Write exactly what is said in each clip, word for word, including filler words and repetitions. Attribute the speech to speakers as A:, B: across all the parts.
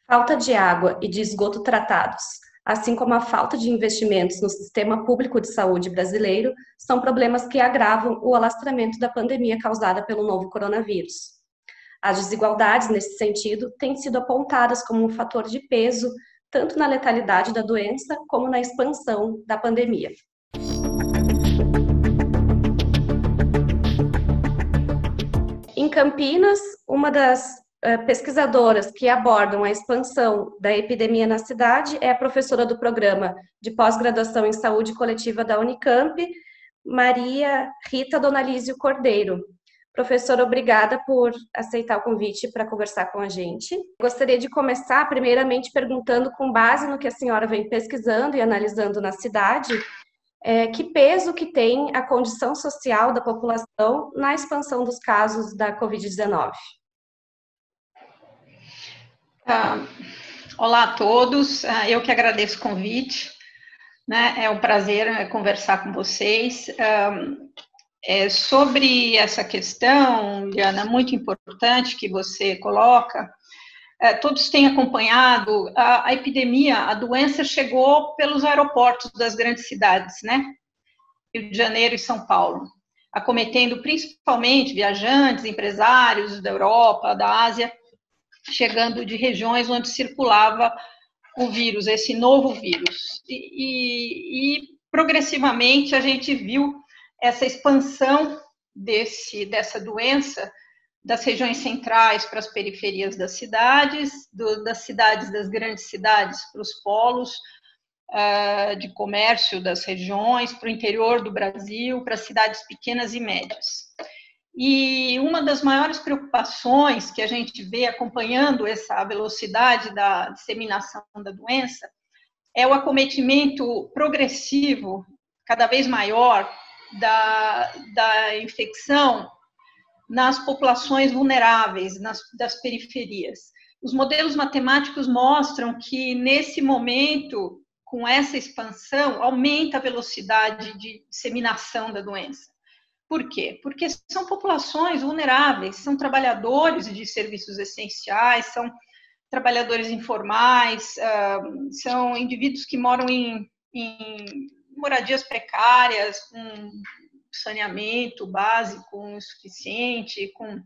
A: Falta de água e de esgoto tratados, assim como a falta de investimentos no sistema público de saúde brasileiro, são problemas que agravam o alastramento da pandemia causada pelo novo coronavírus. As desigualdades, nesse sentido, têm sido apontadas como um fator de peso, tanto na letalidade da doença como na expansão da pandemia. Em Campinas, uma das pesquisadoras que abordam a expansão da epidemia na cidade é a professora do programa de pós-graduação em saúde coletiva da Unicamp, Maria Rita Donalísio Cordeiro. Professora, obrigada por aceitar o convite para conversar com a gente. Gostaria de começar, primeiramente, perguntando, com base no que a senhora vem pesquisando e analisando na cidade, é, que peso que tem a condição social da população na expansão dos casos da covid dezenove?
B: Ah, olá a todos, ah, eu que agradeço o convite, né? É um prazer conversar com vocês. Ah, é, sobre essa questão, Diana, muito importante que você coloca, é, todos têm acompanhado a, a epidemia, a doença chegou pelos aeroportos das grandes cidades, né? Rio de Janeiro e São Paulo, acometendo principalmente viajantes, empresários da Europa, da Ásia, chegando de regiões onde circulava o vírus, esse novo vírus. E, e, e progressivamente a gente viu essa expansão desse, dessa doença das regiões centrais para as periferias das cidades, do, das cidades, das grandes cidades para os polos uh, de comércio das regiões, para o interior do Brasil, para as cidades pequenas e médias. E uma das maiores preocupações que a gente vê acompanhando essa velocidade da disseminação da doença é o acometimento progressivo, cada vez maior, da, da infecção nas populações vulneráveis, nas, das periferias. Os modelos matemáticos mostram que, nesse momento, com essa expansão, aumenta a velocidade de disseminação da doença. Por quê? Porque são populações vulneráveis, são trabalhadores de serviços essenciais, são trabalhadores informais, são indivíduos que moram em, em moradias precárias, com saneamento básico insuficiente, com,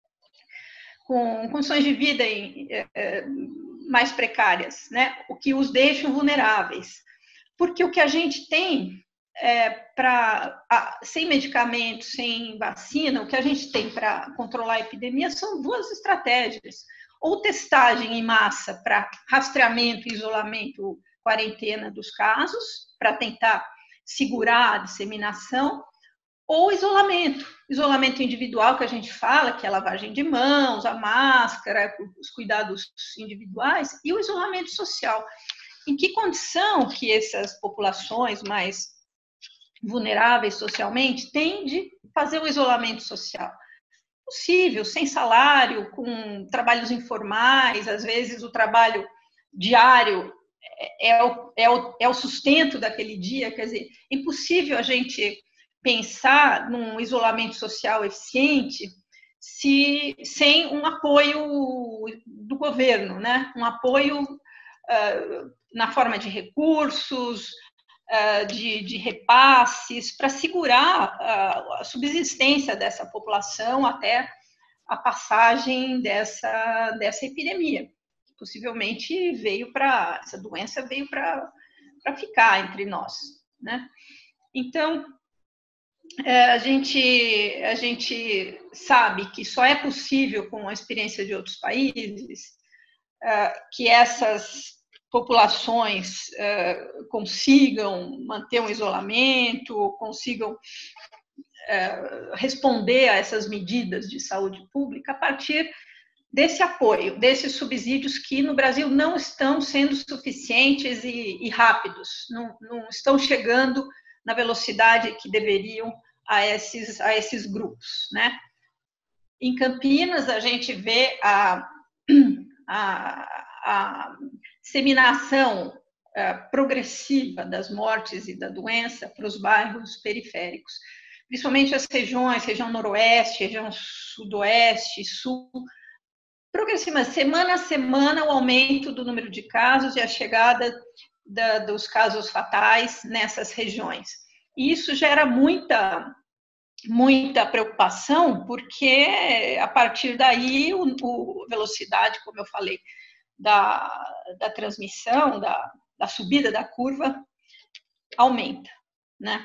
B: com condições de vida em, é, mais precárias, né? O que os deixa vulneráveis. Porque o que a gente tem É, pra, sem medicamentos, sem vacina, o que a gente tem para controlar a epidemia são duas estratégias. Ou testagem em massa para rastreamento, isolamento, quarentena dos casos, para tentar segurar a disseminação, ou isolamento. Isolamento individual, que a gente fala, que é a lavagem de mãos, a máscara, os cuidados individuais, e o isolamento social. Em que condição que essas populações mais vulneráveis socialmente, tem de fazer o isolamento social? Possível, sem salário, com trabalhos informais, às vezes o trabalho diário é o, é o, é o sustento daquele dia, quer dizer, é impossível a gente pensar num isolamento social eficiente se, sem um apoio do governo, né? Um apoio uh, na forma de recursos, De, de repasses, para segurar a, a subsistência dessa população até a passagem dessa, dessa epidemia. Possivelmente veio para, essa doença veio para ficar entre nós, né? Então, é, a, gente, a gente sabe que só é possível, com a experiência de outros países, é, que essas populações uh, consigam manter um isolamento, consigam uh, responder a essas medidas de saúde pública a partir desse apoio, desses subsídios que no Brasil não estão sendo suficientes e, e rápidos, não, não estão chegando na velocidade que deveriam a esses, a esses grupos, né? Em Campinas, a gente vê a, a, a disseminação uh, progressiva das mortes e da doença para os bairros periféricos, principalmente as regiões, região noroeste, região sudoeste, sul, progressivamente, semana a semana, o aumento do número de casos e a chegada da, dos casos fatais nessas regiões. E isso gera muita, muita preocupação, porque a partir daí, o, o velocidade, como eu falei, da, da transmissão, da, da subida da curva, aumenta, né?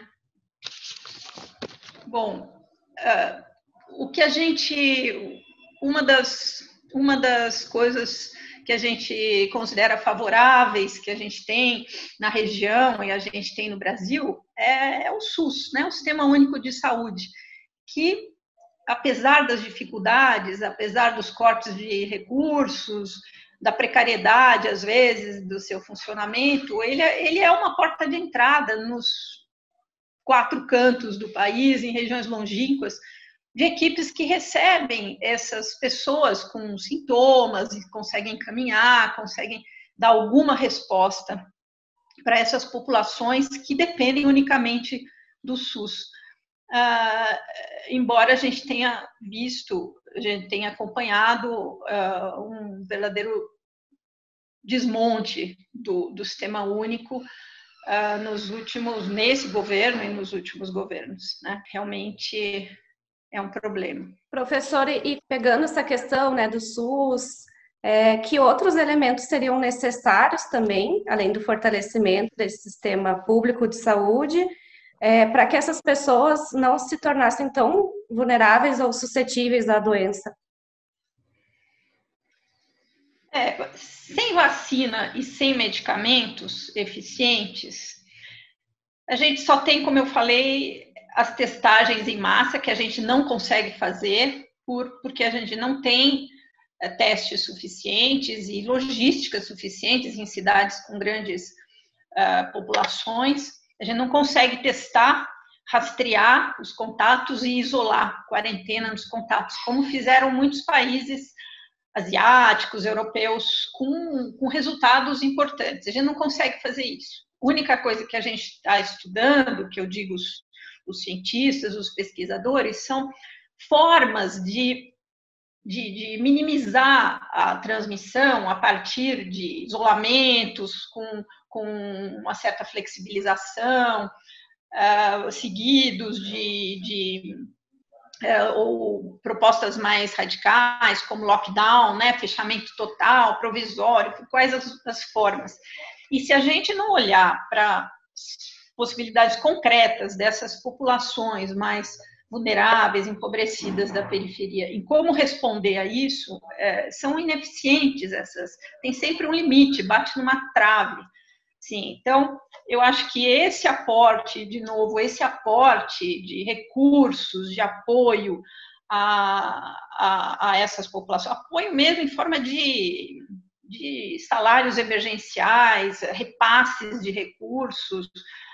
B: Bom, uh, o que a gente, uma das, uma das coisas que a gente considera favoráveis, que a gente tem na região e a gente tem no Brasil, é, é o SUS, né? O Sistema Único de Saúde, que, apesar das dificuldades, apesar dos cortes de recursos, da precariedade, às vezes, do seu funcionamento, ele, ele é uma porta de entrada nos quatro cantos do país, em regiões longínquas, de equipes que recebem essas pessoas com sintomas e conseguem encaminhar, conseguem dar alguma resposta para essas populações que dependem unicamente do SUS. Uh, embora a gente tenha visto, a gente tenha acompanhado uh, um verdadeiro desmonte do, do sistema único uh, nos últimos, nesse governo e nos últimos governos, né? Realmente é um problema.
A: Professora, e pegando essa questão, né, do SUS, é, que outros elementos seriam necessários também, além do fortalecimento desse sistema público de saúde, é, para que essas pessoas não se tornassem tão vulneráveis ou suscetíveis à doença?
B: É, sem vacina e sem medicamentos eficientes, a gente só tem, como eu falei, as testagens em massa, que a gente não consegue fazer, por, porque a gente não tem é, testes suficientes e logísticas suficientes em cidades com grandes uh, populações. A gente não consegue testar, rastrear os contatos e isolar, quarentena nos contatos, como fizeram muitos países asiáticos, europeus, com, com resultados importantes. A gente não consegue fazer isso. A única coisa que a gente está estudando, que eu digo os, os cientistas, os pesquisadores, são formas de, de, de minimizar a transmissão a partir de isolamentos, com, com uma certa flexibilização, uh, seguidos de... de ou propostas mais radicais, como lockdown, né, fechamento total, provisório, quais as, as formas. E se a gente não olhar para possibilidades concretas dessas populações mais vulneráveis, empobrecidas da periferia, em como responder a isso, é, são ineficientes essas, tem sempre um limite, bate numa trave. Sim, então, eu acho que esse aporte, de novo, esse aporte de recursos, de apoio a, a, a essas populações, apoio mesmo em forma de, de salários emergenciais, repasses de recursos,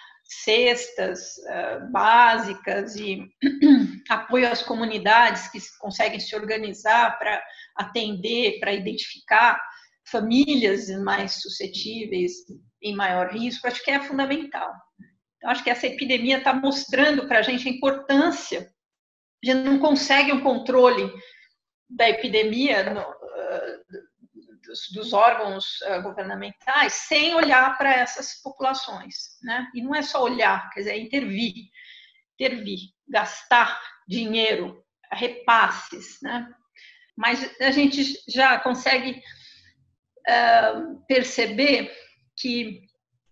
B: cestas uh, básicas e apoio às comunidades que conseguem se organizar para atender, para identificar famílias mais suscetíveis em maior risco, acho que é fundamental. Então, acho que essa epidemia está mostrando para a gente a importância. A gente não consegue um controle da epidemia no, uh, dos, dos órgãos uh, governamentais sem olhar para essas populações, né? E não é só olhar, quer dizer, é intervir, intervir, gastar dinheiro, repasses, né? Mas a gente já consegue uh, perceber que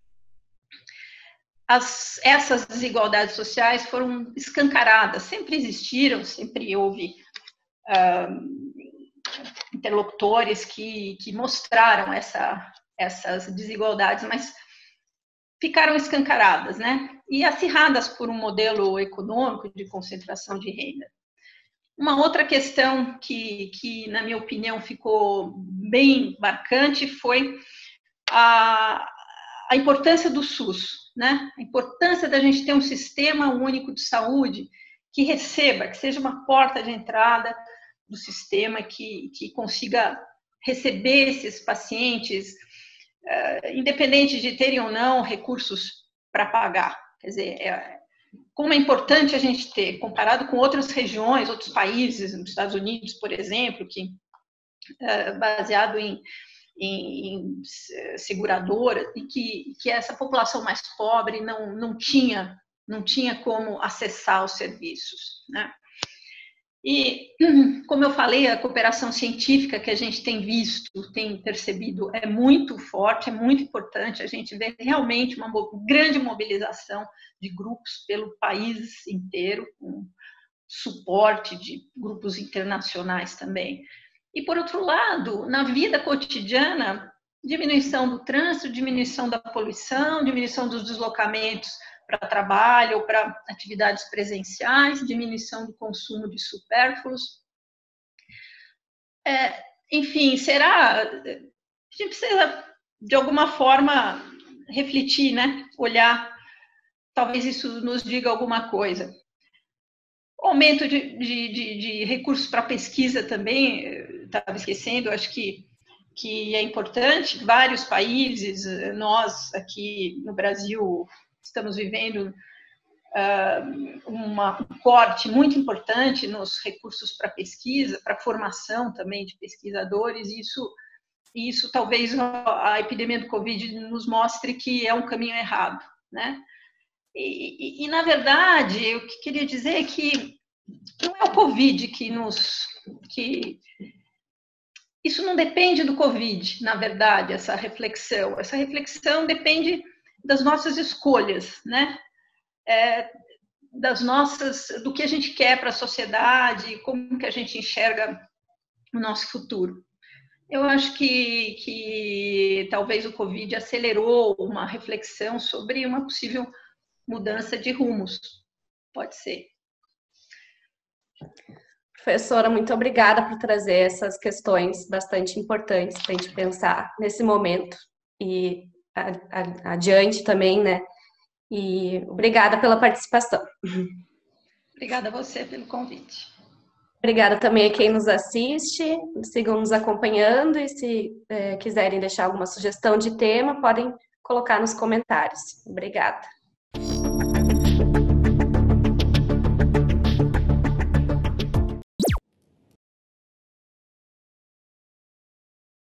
B: as, essas desigualdades sociais foram escancaradas, sempre existiram, sempre houve uh, interlocutores que, que mostraram essa, essas desigualdades, mas ficaram escancaradas, né? E acirradas por um modelo econômico de concentração de renda. Uma outra questão que, que na minha opinião, ficou bem marcante foi a a importância do SUS, né? A importância da gente ter um sistema único de saúde que receba, que seja uma porta de entrada do sistema, que, que consiga receber esses pacientes, uh, independente de terem ou não recursos para pagar. Quer dizer, é, como é importante a gente ter, comparado com outras regiões, outros países, nos Estados Unidos, por exemplo, que baseado em, em, em seguradoras, e que, que essa população mais pobre não, não, tinha, não tinha como acessar os serviços, né? E, como eu falei, a cooperação científica que a gente tem visto, tem percebido, é muito forte, é muito importante. A gente vê realmente uma grande mobilização de grupos pelo país inteiro, com suporte de grupos internacionais também. E, por outro lado, na vida cotidiana, diminuição do trânsito, diminuição da poluição, diminuição dos deslocamentos para trabalho ou para atividades presenciais, diminuição do consumo de supérfluos. É, enfim, será... A gente precisa, de alguma forma, refletir, né? Olhar, talvez isso nos diga alguma coisa. O aumento de, de, de, de recursos para pesquisa também, estava esquecendo, acho que, que é importante. Vários países, nós aqui no Brasil, estamos vivendo uh, uma, um corte muito importante nos recursos para pesquisa, para formação também de pesquisadores. Isso, isso talvez a epidemia do Covid nos mostre que é um caminho errado, né? E, e, e, na verdade, o que queria dizer é que não é o Covid que nos... que isso não depende do Covid, na verdade, essa reflexão. Essa reflexão depende das nossas escolhas, né? É, das nossas, do que a gente quer para a sociedade, como que a gente enxerga o nosso futuro. Eu acho que, que talvez o Covid acelerou uma reflexão sobre uma possível mudança de rumos. Pode ser.
A: Professora, muito obrigada por trazer essas questões bastante importantes para a gente pensar nesse momento e adiante também, né? E obrigada pela participação.
B: Obrigada a você pelo convite.
A: Obrigada também a quem nos assiste, sigam nos acompanhando e se é, quiserem deixar alguma sugestão de tema, podem colocar nos comentários. Obrigada.